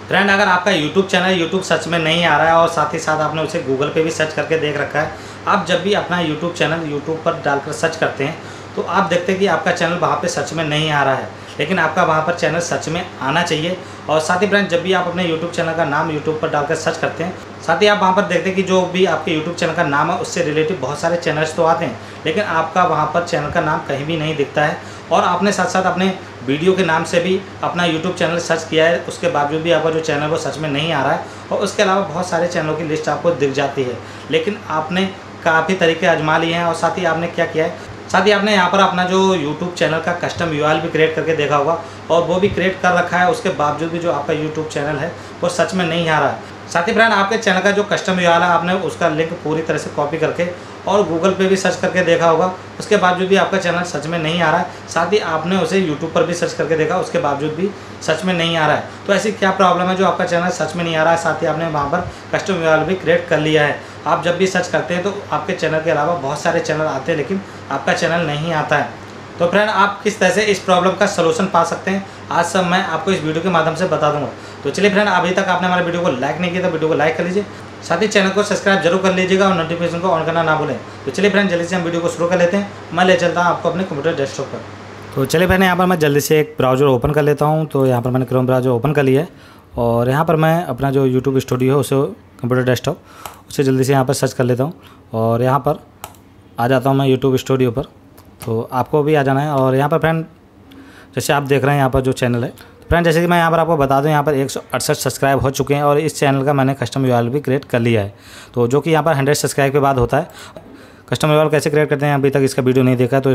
Friend, अगर आपका YouTube channel YouTube search में नहीं आ रहा है और साथ ही साथ आपने उसे गूगल पे भी सर्च करके देख रखा है, आप जब भी अपना यूट्यूब चैनल यूट्यूब पर डालकर सर्च करते हैं तो आप देखते हैं कि आपका चैनल वहाँ पे सर्च में नहीं आ रहा है, लेकिन आपका वहाँ पर चैनल सर्च में आना चाहिए। और साथ ही फ्रेंड, जब भी आप अपने यूट्यूब चैनल का नाम यूट्यूब पर डालकर सर्च करते हैं, साथ ही आप वहाँ पर देखते हैं कि जो भी आपके यूट्यूब चैनल का नाम है उससे रिलेटिव बहुत सारे चैनल्स तो आते हैं, लेकिन आपका वहाँ पर चैनल का नाम कहीं भी नहीं दिखता है। और आपने साथ साथ अपने वीडियो के नाम से भी अपना यूट्यूब चैनल सर्च किया है, उसके बावजूद भी आपका जो चैनल वो सर्च में नहीं आ रहा है। और उसके अलावा बहुत सारे चैनलों की लिस्ट आपको दिख जाती है, लेकिन आपने काफ़ी तरीके आजमा लिए हैं। और साथ ही आपने क्या किया है, साथ ही आपने यहाँ पर अपना जो यूट्यूब चैनल का कस्टम यूआरएल भी क्रिएट करके देखा होगा, और वो भी क्रिएट कर रखा है, उसके बावजूद भी जो आपका यूट्यूब चैनल है वो सच में नहीं आ रहा है। साथ ही फ्रेंड, आपके चैनल का जो कस्टम यूआरएल है आपने उसका लिंक पूरी तरह से कॉपी करके और गूगल पे भी सर्च करके देखा होगा, उसके बावजूद भी आपका चैनल सच में नहीं आ रहा है। साथ ही आपने उसे यूट्यूब पर भी सर्च करके देखा, उसके बावजूद भी सच में नहीं आ रहा है। तो ऐसी क्या प्रॉब्लम है जो आपका चैनल सच में नहीं आ रहा है? साथ ही आपने वहाँ पर कस्टम यूआरएल भी क्रिएट कर लिया है। आप जब भी सर्च करते हैं तो आपके चैनल के अलावा बहुत सारे चैनल आते हैं, लेकिन आपका चैनल नहीं आता है। तो फ्रेंड, आप किस तरह से इस प्रॉब्लम का सलूशन पा सकते हैं, आज सब मैं आपको इस वीडियो के माध्यम से बता दूंगा। तो चलिए फ्रेंड, अभी तक आपने हमारे वीडियो को लाइक नहीं किया तो वीडियो को लाइक कर लीजिए, साथ ही चैनल को सब्सक्राइब जरूर कर लीजिएगा और नोटिफिकेशन को ऑन करना ना भूलें। तो चलिए फ्रेंड, जल्दी से हम वीडियो को शुरू कर लेते हैं। मैं ले चलता हूँ आपको अपने कंप्यूटर डेस्कटॉप पर। तो चलिए फ्रेंड, यहाँ पर मैं जल्दी से एक ब्राउज़र ओपन कर लेता हूँ। तो यहाँ पर मैंने क्रोम ब्राउज़र ओपन कर लिया है और यहाँ पर मैं अपना जो यूट्यूब स्टूडियो है उसे कंप्यूटर डेस्कटॉप उसे जल्दी से यहाँ पर सर्च कर लेता हूँ और यहाँ पर आ जाता हूँ मैं यूट्यूब स्टूडियो पर। तो आपको भी आ जाना है। और यहाँ पर फ्रेंड, जैसे आप देख रहे हैं यहाँ पर जो चैनल है, फ्रेंड जैसे कि मैं यहाँ पर आपको बता दूं, यहाँ पर 168 सब्सक्राइब हो चुके हैं और इस चैनल का मैंने कस्टम यूआरएल भी क्रिएट कर लिया है। तो जो कि यहाँ पर 100 सब्सक्राइब के बाद होता है। कस्टम यूआरएल कैसे क्रिएट करते हैं, अभी तक इसका वीडियो नहीं देखा है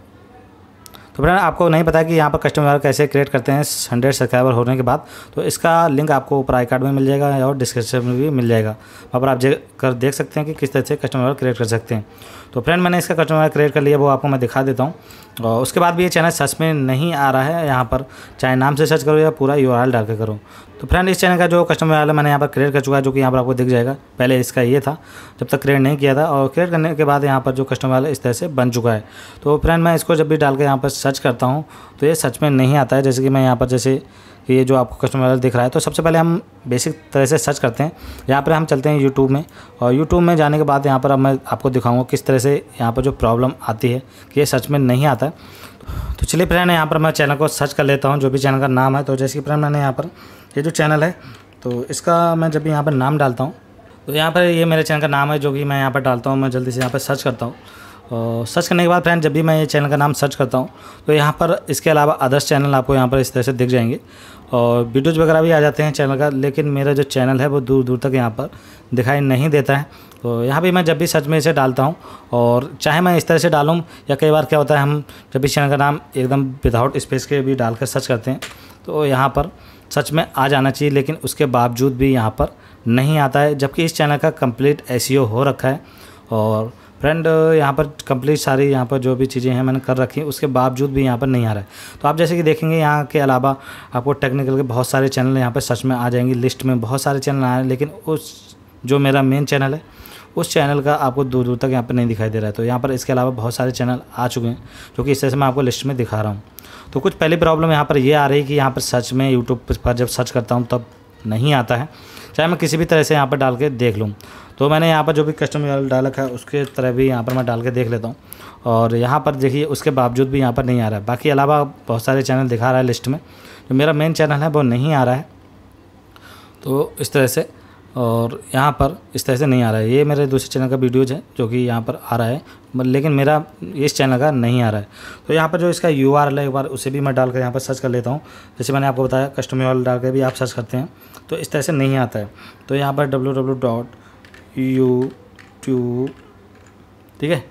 तो फ्रेंड आपको नहीं पता कि यहाँ पर कस्टम यूआरएल कैसे क्रिएट करते हैं 100 सब्सक्राइबर होने के बाद, तो इसका लिंक आपको ऊपर आई कार्ड में मिल जाएगा और डिस्क्रिप्शन में भी मिल जाएगा। वहाँ पर आप देख सकते हैं कि किस तरह से कस्टम यूआरएल क्रिएट कर सकते हैं। तो फ्रेंड, मैंने इसका कस्टम यूआरएल क्रिएट कर लिया, वो आपको मैं दिखा देता हूँ। और उसके बाद भी ये चैनल सर्च में नहीं आ रहा है, यहाँ पर चाहे नाम से सर्च करो या पूरा यूआरएल डाल के करो। तो फ्रेंड, इस चैनल का जो कस्टम यूआरएल मैंने यहाँ पर क्रिएट कर चुका है, जो कि यहाँ पर आपको दिख जाएगा। पहले इसका ये था जब तक क्रिएट नहीं किया था, और क्रिएट करने के बाद यहाँ पर जो कस्टम यूआरएल इस तरह से बन चुका है। तो फ्रेंड, मैं इसको जब भी डाल के यहाँ पर सर्च करता हूँ तो ये सच में नहीं आता है। जैसे कि मैं यहाँ पर जैसे ये जो आपको कस्टम यूआरएल दिख रहा है, तो सबसे पहले हम बेसिक तरह से सर्च करते हैं। यहाँ पर हम चलते हैं यूट्यूब में, और यूट्यूब में जाने के बाद यहाँ पर अब मैं आपको दिखाऊंगा किस तरह से यहाँ पर जो प्रॉब्लम आती है कि ये सच में नहीं आता है। तो चलिए फ्रेंड, यहाँ पर मैं चैनल को सर्च कर लेता हूँ, जो भी चैनल का नाम है। तो जैसे कि फ्रेंड, मैंने यहाँ पर ये जो चैनल है तो इसका मैं जब भी यहाँ पर नाम डालता हूँ तो यहाँ पर ये मेरे चैनल का नाम है, जो कि मैं यहाँ पर डालता हूँ। मैं जल्दी से यहाँ पर सर्च करता हूँ और सर्च करने के बाद फ्रेंड, जब भी मैं ये चैनल का नाम सर्च करता हूँ तो यहाँ पर इसके अलावा अदर्स चैनल आपको यहाँ पर इस तरह से दिख जाएंगे और वीडियोज़ वगैरह भी आ जाते हैं चैनल का, लेकिन मेरा जो चैनल है वो दूर दूर तक यहाँ पर दिखाई नहीं देता है। तो यहाँ भी मैं जब भी सर्च में इसे डालता हूँ, और चाहे मैं इस तरह से डालूँ या कई बार क्या होता है, हम जब भी चैनल का नाम एकदम विदाउट स्पेस के भी डालकर सर्च करते हैं तो यहाँ पर सच में आ जाना चाहिए, लेकिन उसके बावजूद भी यहाँ पर नहीं आता है, जबकि इस चैनल का कंप्लीट एसईओ हो रखा है। और फ्रेंड, यहाँ पर कंप्लीट सारी यहाँ पर जो भी चीज़ें हैं मैंने कर रखी हैं, उसके बावजूद भी यहाँ पर नहीं आ रहा है। तो आप जैसे कि देखेंगे, यहाँ के अलावा आपको टेक्निकल के बहुत सारे चैनल यहाँ पर सच में आ जाएंगे, लिस्ट में बहुत सारे चैनल आए हैं, लेकिन उस जो मेरा मेन चैनल है उस चैनल का आपको दूर दूर तक यहाँ पर नहीं दिखाई दे रहा है। तो यहाँ पर इसके अलावा बहुत सारे चैनल आ चुके हैं, जो कि इस तरह से मैं आपको लिस्ट में दिखा रहा हूँ। तो कुछ पहली प्रॉब्लम यहाँ पर ये आ रही है कि यहाँ पर सच में यूट्यूब पर जब सर्च करता हूँ तब नहीं आता है, चाहे मैं किसी भी तरह से यहाँ पर डाल के देख लूँ। तो मैंने यहाँ पर जो भी कस्टम यूआरएल डाल रखा है उसके तरह भी यहाँ पर मैं डाल के देख लेता हूँ, और यहाँ पर देखिए उसके बावजूद भी यहाँ पर नहीं आ रहा है। बाकी अलावा बहुत सारे चैनल दिखा रहा है लिस्ट में, जो मेरा मेन चैनल है वो नहीं आ रहा है। तो इस तरह से, और यहाँ पर इस तरह से नहीं आ रहा है। ये मेरे दूसरे चैनल का वीडियोज़ है जो कि यहाँ पर आ रहा है, लेकिन मेरा इस चैनल का नहीं आ रहा है। तो यहाँ पर जो इसका यूआरएल है, एक बार उसे भी मैं डालकर यहाँ पर सर्च कर लेता हूँ। जैसे मैंने आपको बताया, कस्टम यूआरएल डाल के भी आप सर्च करते हैं तो इस तरह से नहीं आता है। तो यहाँ पर www.youtube, ठीक है,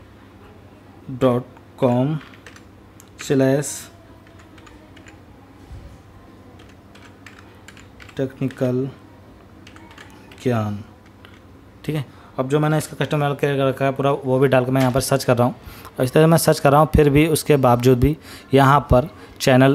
.com/टेक्निकल ज्ञान, ठीक है। अब जो मैंने इसका कस्टम यूआरएल क्रिएट कर रखा है पूरा, वो भी डाल के मैं यहाँ पर सर्च कर रहा हूँ, और इस तरह मैं सर्च कर रहा हूँ, फिर भी उसके बावजूद भी यहाँ पर चैनल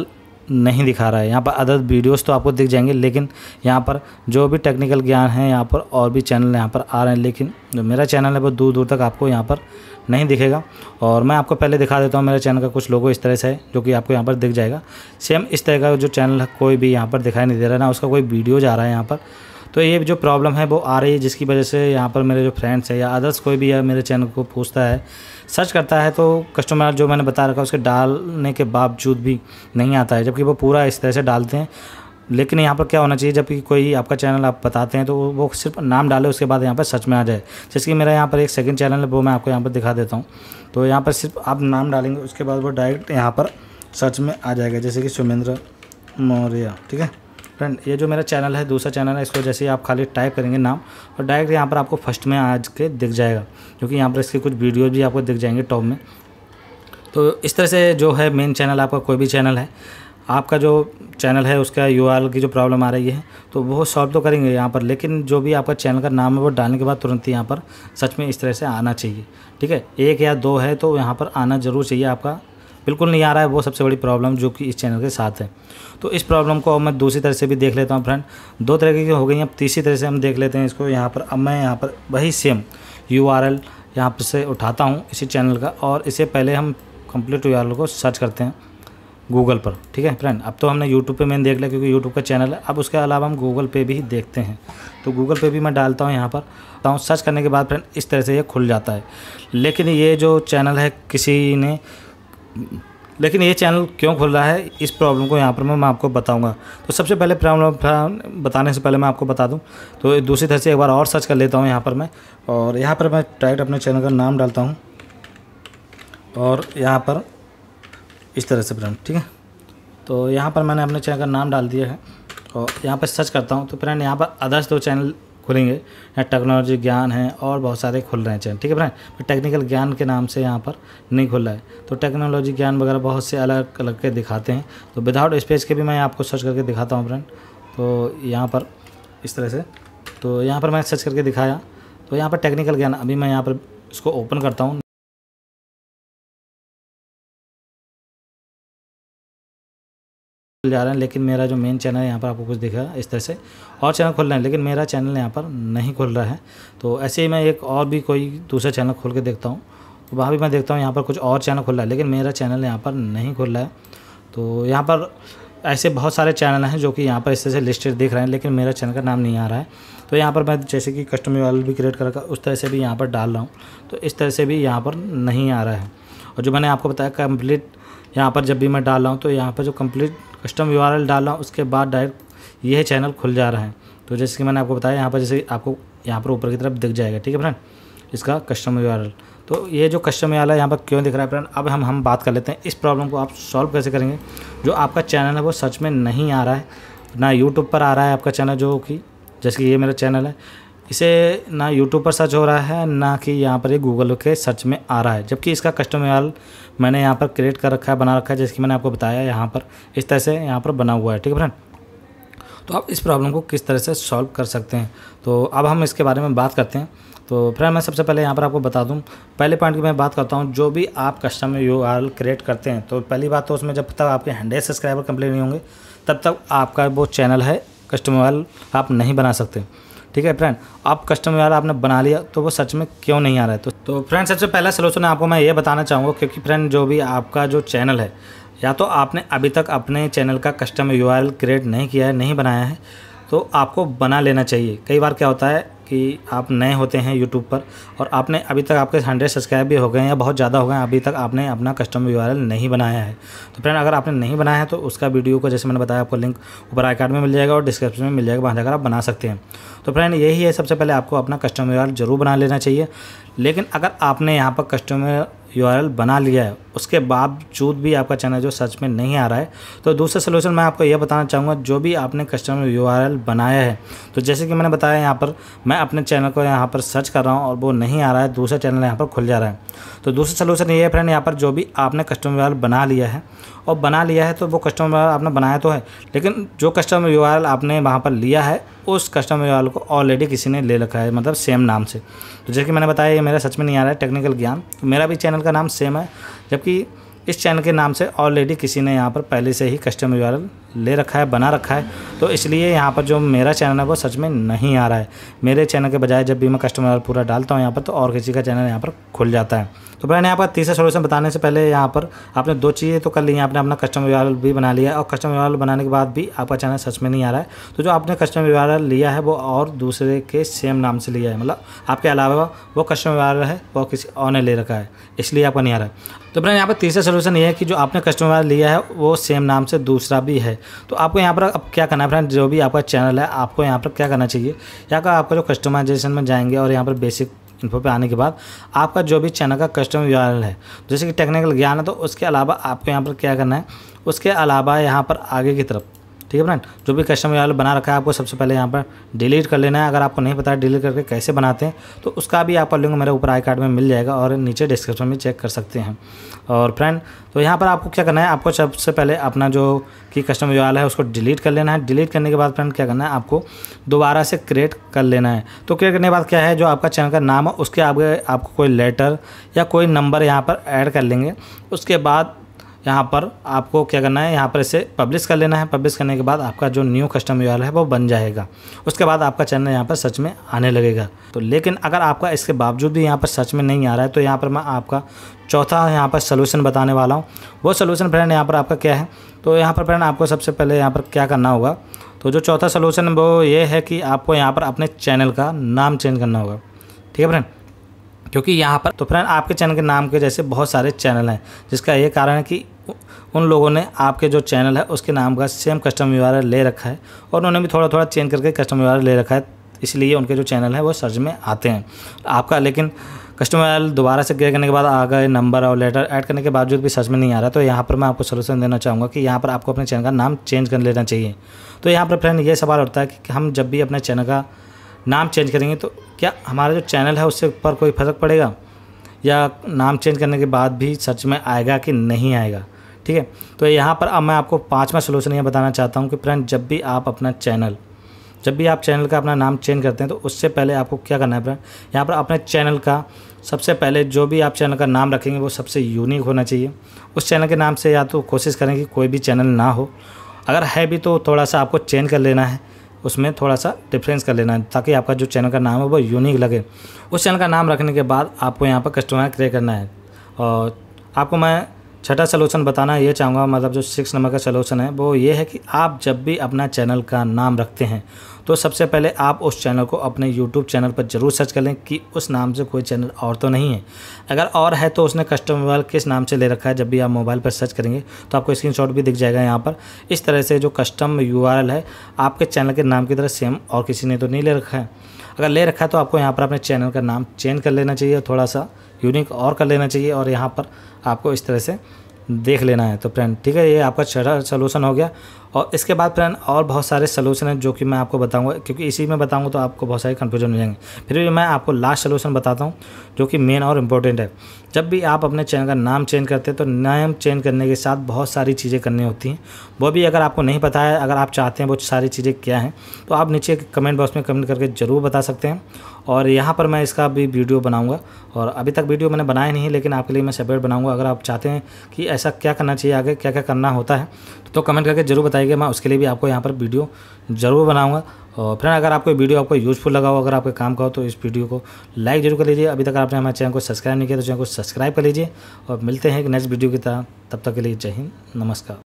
नहीं दिखा रहा है। यहाँ पर अदर वीडियोस तो आपको दिख जाएंगे, लेकिन यहाँ पर जो भी टेक्निकल ज्ञान है यहाँ पर और भी चैनल यहाँ पर आ रहे हैं, लेकिन जो मेरा चैनल है वो दूर दूर तक आपको यहाँ पर नहीं दिखेगा। और मैं आपको पहले दिखा देता हूँ मेरे चैनल का कुछ लोगो इस तरह से है, जो कि आपको यहाँ पर दिख जाएगा। सेम इस तरह का जो चैनल है कोई भी यहाँ पर दिखाई नहीं दे रहा है, ना उसका कोई वीडियो जा रहा है यहाँ पर। तो ये जो प्रॉब्लम है वो आ रही है, जिसकी वजह से यहाँ पर मेरे जो फ्रेंड्स है या अदर्स कोई भी है मेरे चैनल को पूछता है, सर्च करता है, तो कस्टमर जो मैंने बता रखा है उसके डालने के बावजूद भी नहीं आता है, जबकि वो पूरा इस तरह से डालते हैं। लेकिन यहाँ पर क्या होना चाहिए, जबकि कोई आपका चैनल आप बताते हैं तो वो सिर्फ नाम डाले, उसके बाद यहाँ पर सच में आ जाए। जैसे कि मेरा यहाँ पर एक सेकंड चैनल है, वो मैं आपको यहाँ पर दिखा देता हूँ। तो यहाँ पर सिर्फ आप नाम डालेंगे, उसके बाद वो डायरेक्ट यहाँ पर सर्च में आ जाएगा, जैसे कि सुमेंद्र मौर्य। ठीक है फ्रेंड, ये जो मेरा चैनल है, दूसरा चैनल है, इसको जैसे ही आप खाली टाइप करेंगे नाम, और डायरेक्ट यहाँ पर आपको फर्स्ट में आज के दिख जाएगा, क्योंकि यहाँ पर इसके कुछ वीडियो भी आपको दिख जाएंगे टॉप में। तो इस तरह से जो है मेन चैनल आपका कोई भी चैनल है, आपका जो चैनल है उसका URL की जो प्रॉब्लम आ रही है तो वो सॉल्व तो करेंगे यहाँ पर, लेकिन जो भी आपका चैनल का नाम है वो डालने के बाद तुरंत ही यहाँ पर सच में इस तरह से आना चाहिए। ठीक है, 1 या 2 है तो यहाँ पर आना ज़रूर चाहिए। आपका बिल्कुल नहीं आ रहा है, वो सबसे बड़ी प्रॉब्लम जो कि इस चैनल के साथ है। तो इस प्रॉब्लम को मैं दूसरी तरह से भी देख लेता हूँ फ्रेंड। 2 तरह की हो गई, अब तीसरी तरह से हम देख लेते हैं इसको। यहाँ पर अब मैं यहाँ पर वही सेम URL यहाँ पर से उठाता हूँ इसी चैनल का, और इससे पहले हम कंप्लीट URL को सर्च करते हैं गूगल पर। ठीक है फ्रेंड, अब तो हमने यूट्यूब पे मैंने देख लिया क्योंकि यूट्यूब का चैनल है। अब उसके अलावा हम गूगल पे भी देखते हैं, तो गूगल पे भी मैं डालता हूँ यहाँ पर। सर्च करने के बाद फ्रेंड इस तरह से ये खुल जाता है। लेकिन ये जो चैनल है लेकिन ये चैनल क्यों खुल रहा है, इस प्रॉब्लम को यहाँ पर मैं आपको बताऊंगा। तो सबसे पहले प्रॉब्लम बताने से पहले मैं आपको बता दूं, तो दूसरी तरह से एक बार और सर्च कर लेता हूँ यहाँ पर मैं, और यहाँ पर मैं डायरेक्ट अपने चैनल का नाम डालता हूँ, और यहाँ पर इस तरह से फ्रेंड। ठीक है, तो यहाँ पर मैंने अपने चैनल का नाम डाल दिया है, और यहाँ पर सर्च करता हूँ। तो फ्रेंड यहाँ पर अदर्स 2 चैनल खुलेंगे, यहाँ टेक्नोलॉजी ज्ञान है और बहुत सारे खुल रहे हैं चैनल। ठीक है फ्रेंड, टेक्निकल ज्ञान के नाम से यहाँ पर नहीं खुल रहा है। तो टेक्नोलॉजी ज्ञान वगैरह बहुत से अलग अलग के दिखाते हैं, तो विदाउट स्पेस के भी मैं आपको सर्च करके दिखाता हूँ फ्रेंड। तो यहाँ पर इस तरह से, तो यहाँ पर मैं सर्च करके दिखाया, तो यहाँ पर टेक्निकल ज्ञान, अभी मैं यहाँ पर इसको ओपन करता हूँ, जा रहे हैं। लेकिन मेरा जो मेन चैनल है यहाँ पर आपको कुछ दिखा इस तरह से, और चैनल खुल रहे हैं, लेकिन मेरा चैनल यहाँ पर नहीं खुल रहा है। तो ऐसे ही मैं एक और भी कोई दूसरा चैनल खोल के देखता हूँ, तो वहाँ भी मैं देखता हूँ यहाँ पर कुछ और चैनल खुल रहा है, लेकिन मेरा चैनल यहाँ पर नहीं खुल रहा है। तो यहाँ पर ऐसे बहुत सारे चैनल हैं जो कि यहाँ पर इस तरह से लिस्टेड दिख रहे हैं, लेकिन मेरा चैनल का नाम नहीं आ रहा है। तो यहाँ पर मैं जैसे कि कस्टम URL भी क्रिएट कर रखा, उस तरह से भी यहाँ पर डाल रहा हूँ, तो इस तरह से भी यहाँ पर नहीं आ रहा है। और जो मैंने आपको बताया कंप्लीट, यहाँ पर जब भी मैं डाल रहा हूँ तो यहाँ पर जो कंप्लीट कस्टम URL डाल रहा हूँ उसके बाद डायरेक्ट यह चैनल खुल जा रहा है। तो जैसे कि मैंने आपको बताया, यहाँ पर जैसे आपको यहाँ पर ऊपर की तरफ दिख जाएगा। ठीक है फ्रेंड, इसका कस्टम URL। तो ये जो कस्टम URL है यहाँ पर क्यों दिख रहा है फ्रेंड, अब हम बात कर लेते हैं इस प्रॉब्लम को आप सॉल्व कैसे करेंगे। जो आपका चैनल है वो सच में नहीं आ रहा है, ना यूट्यूब पर आ रहा है आपका चैनल, जो कि जैसे कि ये मेरा चैनल है, इसे ना यूट्यूब पर सर्च हो रहा है, ना कि यहाँ पर ये गूगल के सर्च में आ रहा है, जबकि इसका कस्टम URL मैंने यहाँ पर क्रिएट कर रखा है, बना रखा है, जैसे कि मैंने आपको बताया यहाँ पर इस तरह से यहाँ पर बना हुआ है। ठीक है फ्रेंड, तो आप इस प्रॉब्लम को किस तरह से सॉल्व कर सकते हैं, तो अब हम इसके बारे में बात करते हैं। तो फ्रेंड मैं सबसे पहले यहाँ पर आपको बता दूँ, पहले पॉइंट की मैं बात करता हूँ, जो भी आप कस्टम URL क्रिएट करते हैं, तो पहली बात तो उसमें जब तक आपके 100 सब्सक्राइबर कंप्लीट नहीं होंगे तब तक आपका वो चैनल है कस्टम URL आप नहीं बना सकते। ठीक है फ्रेंड, आप कस्टम URL आपने बना लिया तो वो सच में क्यों नहीं आ रहा है। तो फ्रेंड सबसे पहला सलूशन आपको मैं ये बताना चाहूँगा, क्योंकि फ्रेंड जो भी आपका जो चैनल है, या तो आपने अभी तक अपने चैनल का कस्टम URL क्रिएट नहीं किया है, नहीं बनाया है, तो आपको बना लेना चाहिए। कई बार क्या होता है कि आप नए होते हैं यूट्यूब पर और आपने अभी तक आपके 100 सब्सक्राइब भी हो गए हैं या बहुत ज़्यादा हो गए हैं, अभी तक आपने अपना कस्टम URL नहीं बनाया है। तो फ्रेंड अगर आपने नहीं बनाया है तो उसका वीडियो को जैसे मैंने बताया आपको लिंक ऊपर आई कार्ड में मिल जाएगा और डिस्क्रिप्शन में मिल जाएगा, वहाँ जाकर आप बना सकते हैं। तो फ्रेंड यही है, सबसे पहले आपको अपना कस्टम URL ज़रूर बना लेना चाहिए। लेकिन अगर आपने यहाँ पर कस्टम URL बना लिया है, उसके बावजूद भी आपका चैनल जो सच में नहीं आ रहा है, तो दूसरा सलूशन मैं आपको यह बताना चाहूँगा, जो भी आपने कस्टम URL बनाया है, तो जैसे कि मैंने बताया यहाँ पर मैं अपने चैनल को यहाँ पर सर्च कर रहा हूँ और वो नहीं आ रहा है, दूसरा चैनल यहाँ पर खुल जा रहा है। तो दूसरा सलूशन ये है फ्रेंड, यहाँ पर जो भी आपने कस्टम URL बना लिया है और बना लिया है तो वो कस्टम URL आपने बनाया तो है, लेकिन जो कस्टम URL आपने वहाँ पर लिया है उस कस्टम URL को ऑलरेडी किसी ने ले रखा है, मतलब सेम नाम से। तो जैसे कि मैंने बताया ये मेरा सच में नहीं आ रहा है टेक्निकल ज्ञान, तो मेरा भी चैनल का नाम सेम है, जबकि इस चैनल के नाम से ऑलरेडी किसी ने यहाँ पर पहले से ही कस्टम यूआरएल ले रखा है, बना रखा है, तो इसलिए यहाँ पर जो मेरा चैनल है वो सच में नहीं आ रहा है। मेरे चैनल के बजाय जब भी मैं कस्टम यूआरएल पूरा डालता हूँ यहाँ पर, तो और किसी का चैनल यहाँ पर खुल जाता है। तो फ्रेंड यहाँ पर तीसरा सोल्यूशन बताने से पहले यहाँ पर आपने 2 चीज़ें तो कर ली हैं। आपने अपना कस्टम यूआरएल भी बना लिया है और कस्टम यूआरएल बनाने के बाद भी आपका चैनल सच में नहीं आ रहा है। तो जो आपने कस्टम यूआरएल लिया है वो और दूसरे के सेम नाम से लिया है, मतलब आपके अलावा वो कस्टम यूआरएल है वो किसी और ने ले रखा है, इसलिए आपका नहीं आ रहा है। तो फ्रेंड यहाँ पर तीसरा सोल्यूशन ये है कि जो आपने कस्टम यूआरएल लिया है वो सेम नाम से दूसरा भी है। तो आपको यहाँ पर अब क्या करना है फ्रेंड, जो भी आपका चैनल है आपको यहाँ पर क्या करना चाहिए, यहाँ का आपका जो कस्टमाइजेशन में जाएंगे और यहाँ पर बेसिक इन्फो पे आने के बाद आपका जो भी चैनल का कस्टम यूआरएल है, जैसे कि टेक्निकल ज्ञान है, तो उसके अलावा आपको यहाँ पर क्या करना है, उसके अलावा यहाँ पर आगे की तरफ, ठीक है फ्रेंड, जो भी कस्टम यूआरएल बना रखा है आपको सबसे पहले यहाँ पर डिलीट कर लेना है। अगर आपको नहीं पता है डिलीट करके कैसे बनाते हैं तो उसका भी आपका लिंक मेरे ऊपर आई कार्ड में मिल जाएगा और नीचे डिस्क्रिप्शन में चेक कर सकते हैं। और फ्रेंड तो यहाँ पर आपको क्या करना है, आपको सबसे पहले अपना जो कि कस्टम यूआरएल है उसको डिलीट कर लेना है। डिलीट करने के बाद फ्रेंड क्या करना है, आपको दोबारा से क्रिएट कर लेना है। तो क्रिएट करने के बाद क्या है, जो आपका चैनल का नाम है उसके आगे आपको कोई लेटर या कोई नंबर यहाँ पर ऐड कर लेंगे। उसके बाद यहाँ पर आपको क्या करना है, यहाँ पर इसे पब्लिश कर लेना है। पब्लिश करने के बाद आपका जो न्यू कस्टम यूआरएल है वो बन जाएगा। उसके बाद आपका चैनल यहाँ पर सच में आने लगेगा। तो लेकिन अगर आपका इसके बावजूद भी यहाँ पर सच में नहीं आ रहा है तो यहाँ पर मैं आपका चौथा यहाँ पर सोल्यूशन बताने वाला हूँ। वो सोल्यूशन फ्रेंड यहाँ पर आपका क्या है, तो यहाँ पर फ्रेंड आपको सबसे पहले यहाँ पर क्या करना होगा, तो जो चौथा सोल्यूशन वो ये है कि आपको यहाँ पर अपने चैनल का नाम चेंज करना होगा, ठीक है फ्रेंड। क्योंकि यहाँ पर तो फ्रेंड आपके चैनल के नाम के जैसे बहुत सारे चैनल हैं, जिसका ये कारण है कि उन लोगों ने आपके जो चैनल है उसके नाम का सेम कस्टम यूआरएल ले रखा है और उन्होंने भी थोड़ा थोड़ा चेंज करके कस्टम यूआरएल ले रखा है, इसलिए उनके जो चैनल है वो सर्च में आते हैं। आपका लेकिन कस्टम यूआरएल दोबारा से क्लियर करने के बाद आ गए नंबर और लेटर ऐड करने के बावजूद भी सर्च में नहीं आ रहा, तो यहाँ पर मैं आपको सोल्यूशन देना चाहूँगा कि यहाँ पर आपको अपने चैनल का नाम चेंज कर लेना चाहिए। तो यहाँ पर फ्रेंड ये सवाल उठता है कि हम जब भी अपने चैनल का नाम चेंज करेंगे तो क्या हमारा जो चैनल है उससे ऊपर कोई फ़र्क पड़ेगा, या नाम चेंज करने के बाद भी सर्च में आएगा कि नहीं आएगा, ठीक है। तो यहाँ पर अब मैं आपको 5वां सोल्यूशन ये बताना चाहता हूँ कि फ्रेंड जब भी आप चैनल का अपना नाम चेंज करते हैं तो उससे पहले आपको क्या करना है फ्रेंड, यहाँ पर अपने चैनल का सबसे पहले जो भी आप चैनल का नाम रखेंगे वो सबसे यूनिक होना चाहिए। उस चैनल के नाम से या तो कोशिश करें कि कोई भी चैनल ना हो, अगर है भी तो थोड़ा सा आपको चेंज कर लेना है, उसमें थोड़ा सा डिफरेंस कर लेना है ताकि आपका जो चैनल का नाम है वो यूनिक लगे। उस चैनल का नाम रखने के बाद आपको यहाँ पर कस्टमर क्रिएट करना है। और आपको मैं छठा सोल्यूशन बताना ये चाहूँगा, मतलब जो 6 नंबर का सोल्यूशन है वो ये है कि आप जब भी अपना चैनल का नाम रखते हैं तो सबसे पहले आप उस चैनल को अपने यूट्यूब चैनल पर ज़रूर सर्च कर लें कि उस नाम से कोई चैनल और तो नहीं है। अगर और है तो उसने कस्टम यूआरएल किस नाम से ले रखा है, जब भी आप मोबाइल पर सर्च करेंगे तो आपको स्क्रीनशॉट भी दिख जाएगा यहाँ पर। इस तरह से जो कस्टम यूआरएल है आपके चैनल के नाम की तरह सेम और किसी ने तो नहीं ले रखा है। अगर ले रखा है तो आपको यहाँ पर अपने चैनल का नाम चेंज कर लेना चाहिए, थोड़ा सा यूनिक और कर लेना चाहिए और यहाँ पर आपको इस तरह से देख लेना है। तो फ्रेंड ठीक है, ये आपका छठा सोल्यूशन हो गया। और इसके बाद फ्रेंड और बहुत सारे सोल्यूशन हैं जो कि मैं आपको बताऊंगा, क्योंकि इसी में बताऊंगा तो आपको बहुत सारे कन्फ्यूजन हो जाएंगे। फिर भी मैं आपको लास्ट सोल्यूशन बताता हूं जो कि मेन और इम्पोर्टेंट है। जब भी आप अपने चैनल का नाम चेंज करते हैं तो नाम चेंज करने के साथ बहुत सारी चीज़ें करनी होती हैं, वो भी अगर आपको नहीं पता है, अगर आप चाहते हैं वो सारी चीज़ें क्या हैं तो आप नीचे कमेंट बॉक्स में कमेंट करके ज़रूर बता सकते हैं। और यहाँ पर मैं इसका भी वीडियो बनाऊँगा, और अभी तक वीडियो मैंने बनाया नहीं, लेकिन आपके लिए मैं सेपरेट बनाऊँगा। अगर आप चाहते हैं कि ऐसा क्या करना चाहिए, आगे क्या क्या करना होता है, तो कमेंट करके ज़रूर बताइएगा, मैं उसके लिए भी आपको यहाँ पर वीडियो ज़रूर बनाऊंगा। और फ्रेंड अगर आपको वीडियो आपको यूज़फुल लगा हो, अगर आपके काम का हो, तो इस वीडियो को लाइक जरूर कर लीजिए। अभी तक आपने हमारे चैनल को सब्सक्राइब नहीं किया तो चैनल को सब्सक्राइब कर लीजिए। और मिलते हैं एक नेक्स्ट वीडियो की तरह, तब तक के लिए जय हिंद, नमस्कार।